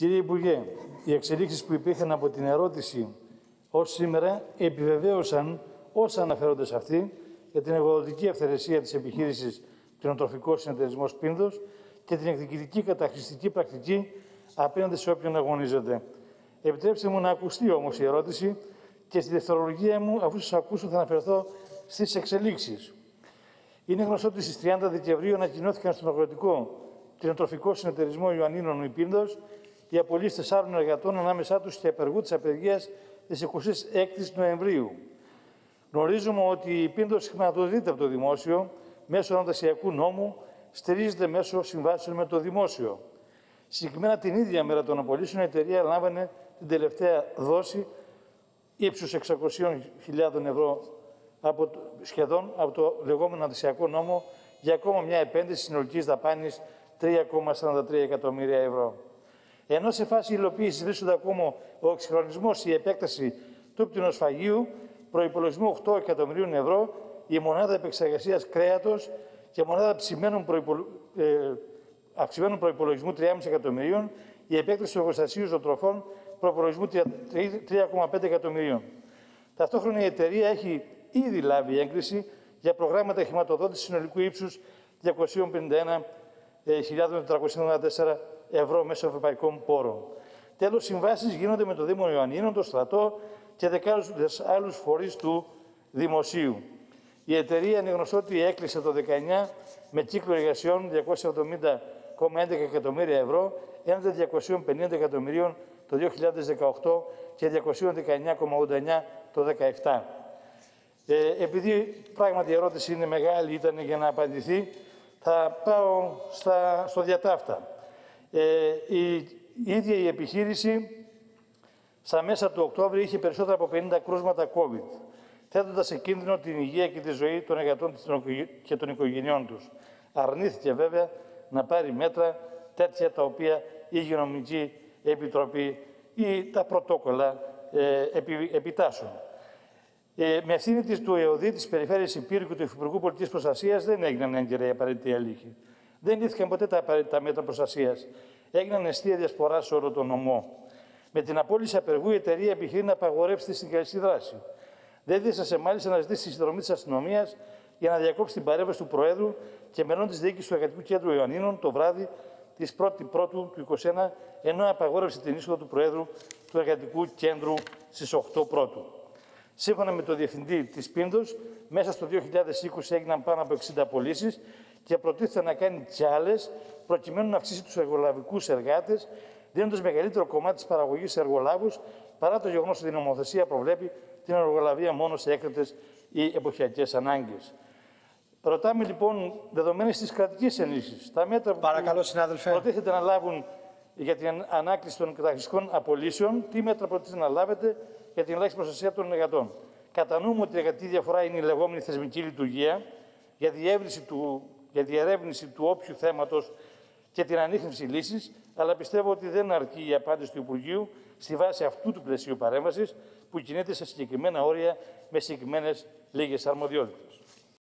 Κύριε Υπουργέ, οι εξελίξεις που υπήρχαν από την ερώτηση ως σήμερα επιβεβαίωσαν όσα αναφέρονται σε αυτή για την εργοδοτική αυθαιρεσία της επιχείρησης Κτηνοτροφικός Συνεταιρισμός Πίνδος και την εκδικητική καταχρηστική πρακτική απέναντι σε όποιον αγωνίζεται. Επιτρέψτε μου να ακουστεί όμως η ερώτηση και στη δευτερολογία μου, αφού σας ακούσω, θα αναφερθώ στις εξελίξεις. Είναι γνωστό ότι στις 30 Δεκεμβρίου ανακοινώθηκαν στον Αγροτικό Κτηνοτροφικό Συνεταιρισμό Ιωαννίνων Πίνδος οι απολύσεις 4 εργατών, ανάμεσά τους και απεργού της απεργίας της 26ης Νοεμβρίου. Γνωρίζουμε ότι η Πίνδος χρηματοδοτείται από το δημόσιο μέσω ανατασιακού νόμου, στηρίζεται μέσω συμβάσεων με το δημόσιο. Συγκεκριμένα την ίδια μέρα των απολύσεων η εταιρεία λάμβανε την τελευταία δόση ύψους 600.000 ευρώ σχεδόν από το λεγόμενο ανατασιακό νόμο για ακόμα μια επένδυση συνολικής δαπάνης 3,43 εκατομμύρια ευρώ. Ενώ σε φάση υλοποίησης βρίσκονται ακόμα ο εξυγχρονισμός, η επέκταση του πτηνοσφαγείου, προϋπολογισμού 8 εκατομμυρίων ευρώ, η μονάδα επεξεργασίας κρέατος και μονάδα αυξημένου προϋπολογισμού 3,5 εκατομμυρίων, η επέκταση του εργοστασίου ζωοτροφών προϋπολογισμού 3,5 εκατομμυρίων. Ταυτόχρονα η εταιρεία έχει ήδη λάβει έγκριση για προγράμματα χρηματοδότησης συνολικού ύψους 251.494 ευρώ μέσω ευρωπαϊκών πόρων. Τέλος, συμβάσεις γίνονται με το Δήμο Ιωαννίνων, το Στρατό και δεκάδες άλλους φορείς του Δημοσίου. Η εταιρεία είναι γνωστό ότι έκλεισε το 19 με κύκλο εργασιών 270,11 εκατομμύρια ευρώ, έναντι 250 εκατομμυρίων το 2018 και 219,89 το 2017. Επειδή πράγματι η ερώτηση είναι μεγάλη, ήταν για να απαντηθεί, θα πάω στο διατάφτα. Η ίδια η επιχείρηση στα μέσα του Οκτώβρη είχε περισσότερα από 50 κρούσματα COVID, θέτοντας σε κίνδυνο την υγεία και τη ζωή των εργατών και των οικογενειών τους. Αρνήθηκε βέβαια να πάρει μέτρα τέτοια τα οποία η Υγειονομική Επιτροπή ή τα πρωτόκολλα επιτάσσουν. Με ευθύνη της του ΕΟΔΗ, της Περιφέρειας Υπήρου και του Υφυπουργού Πολιτικής Προστασίας δεν έγιναν έγκαιρα οι απαραίτητοι έλεγχοι. Δεν λήφθηκαν ποτέ τα απαραίτητα μέτρα προστασίας. Έγιναν αιστεία διασπορά σε όλο τον νομό. Με την απόλυση απεργού, η εταιρεία επιχειρεί να απαγορεύσει τη συγκαλιστή δράση. Δεν δίστασε μάλιστα να ζητήσει τη συνδρομή της αστυνομίας για να διακόψει την παρέμβαση του Προέδρου και μελών της διοίκησης του Εργατικού Κέντρου Ιωαννίνων το βράδυ της 1η Πρώτου του 2021, ενώ απαγόρευσε την είσοδο του Προέδρου του Εργατικού Κέντρου στις 8 Πρώτου. Σύμφωνα με τον Διευθυντή της Πίνδος, μέσα στο 2020 έγιναν πάνω από 60 απολύσεις και προτίθεται να κάνει κι άλλες, προκειμένου να αυξήσει τους εργολαβικούς εργάτες, δίνοντας μεγαλύτερο κομμάτι της παραγωγής σε εργολάβους, παρά το γεγονός ότι η νομοθεσία προβλέπει την εργολαβία μόνο σε έκτακτες ή εποχιακές ανάγκες. Ρωτάμε λοιπόν, δεδομένες της κρατικής ενίσχυσης, τα μέτρα που προτίθεται να λάβουν για την ανάκληση των καταχρηστικών απολύσεων, τι μέτρα προτίθεται να λάβετε για την ελάχιστη προστασία των εργατών. Κατανοούμε ότι η εργατική διαφορά είναι η λεγόμενη θεσμική λειτουργία για διερεύνηση του όποιου θέματος και την ανίχνευση λύσης, αλλά πιστεύω ότι δεν αρκεί η απάντηση του Υπουργείου στη βάση αυτού του πλαισίου παρέμβασης που κινείται σε συγκεκριμένα όρια με συγκεκριμένες λίγες αρμοδιότητες.